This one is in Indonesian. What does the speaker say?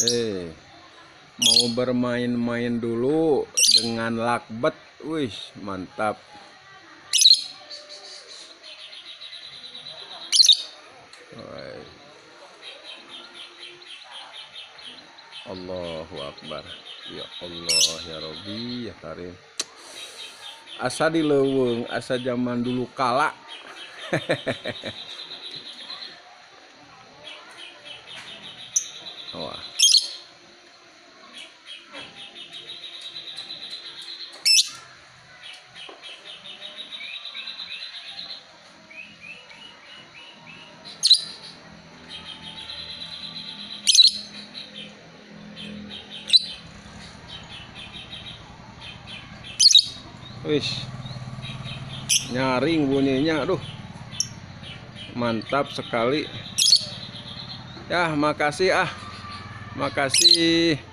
Mau bermain-main dulu dengan lakbet. Wih, mantap. Allahu Akbar. Ya Allah, ya Rabbi, ya Karim. Asa di leuweung, asa zaman dulu kala. Wah. Wis, nyaring bunyinya, aduh, mantap sekali. Ya, makasih makasih.